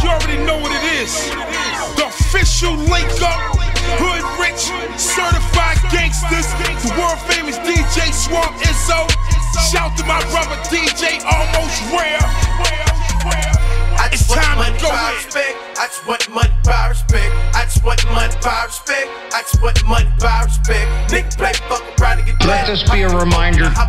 already know what it is. The official link up, hood rich, certified gangsters. The world famous DJ Swamp Izzo. Shout to my brother DJ Almost Rare. It's time to go in. I just want money, power, respect. I just want money, power, respect. I just want money, power, respect. Nigga play fuck around and get let this be a reminder. I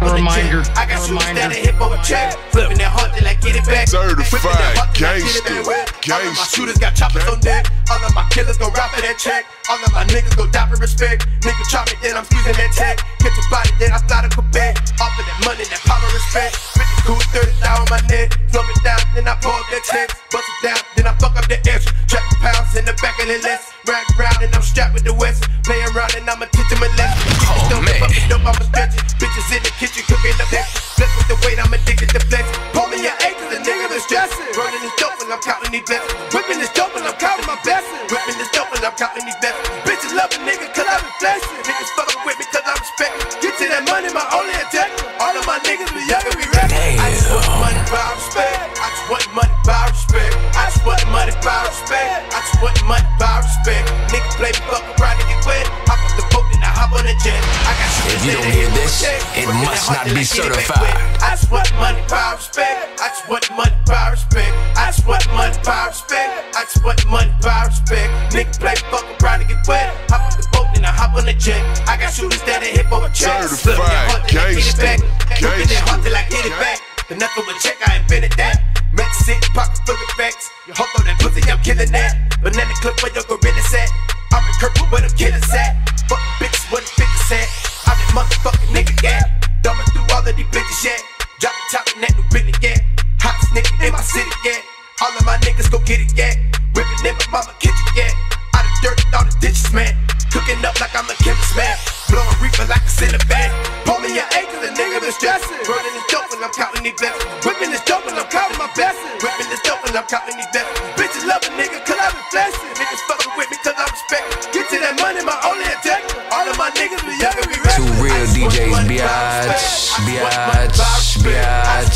got shooters down and hip over check. Flipping that heart till I get it back. Certified gangster. All of my shooters got choppers on deck. All of my killers go rap for that check. All of my niggas go die for respect. Nigga chop me, then I'm squeezing that tech. Get your body, then I fly to Quebec. Off of that money, that power, respect. 50 cool, 30 down on my neck. Slow me down, then I pull up that text. Bust it down, then I fuck up the extra. Trap pounds in the back of the list. Rag round and I'm strapped with the west. Play around and I'ma teach him a lesson. Don't give up, dope, I'ma stretch it. Bitches in the kitchen cooking up that. Blessed with the weight, I'm addicted to flex. Pull me your acres, the nigga been stressing. Rolling this dope and I'm counting these blessings. Whipping this dope and I'm counting my blessings. Whipping this dope and I'm counting these blessings. Bitches love a nigga cause I been flexing. Niggas fucking with me cause I respect. Get to that money, my only attack. All of my niggas be young and be ready. I just want money, power, respect. I just want money, power, respect. I just want money, power, respect. I just want money, power, respect. Niggas play me fuck around and get wet. Hop off the boat and I hop on the jet. I got shit. If you don't hear this, it must not be certified. I just want money, power, respect. I just want money, power, respect. I just want money, power, respect. I just want money, power, respect. Niggas play me fuck around and get wet. Hop off the boat and I hop on the jet. I got shooters that hit over check. Certified gangster. Whipping that heart till I get it back. The nothing with check, I invented that. Max City, pocket full of facts. Hold on that pussy, I'm killing that. Banana clip where your gorillas at. I'm in Kirkwood where them killers at. Fuck bitches where the bitches at. I'm that motherfucking nigga, yeah. Dumbing through all of these bitches, yeah. Drop the top and that new Billy, yeah. Hottest nigga in my city, yeah. All of my niggas go get it, yeah. Whipping in my mama kitchen, yeah. Out of dirt, all the ditches, man. Cooking up like I'm a chemist, man. Blowing reefer like a cylinder bag. Pull me your acres, the nigga been stressing. Rolling this dope and I'm counting these blessings. Whipping this dope and I'm counting my blessings. Whipping this dope and I'm counting these blessings. Bitches love a nigga cause I been flexing. Niggas fucking with me cause I respect. Get to that money, my only attack. All of my niggas be young and be ready. Two real DJs, biatch, biatch, biatch,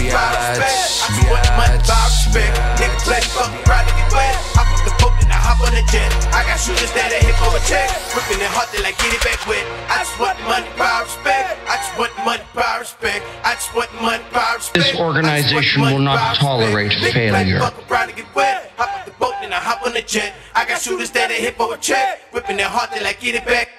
biatch. Niggas play fucking proud to get wet. Hop off the boat and I hop on the jet. I got shooters that hit for a check. Whipping it hard till I get it back with. I just want money, power, respect. I just want money, power, respect. I just want money, power, respect. This organization will not tolerate failure. Hop off the boat and I hop on the jet. I got shooters that hit for a check. Whipping it hard till I get it back.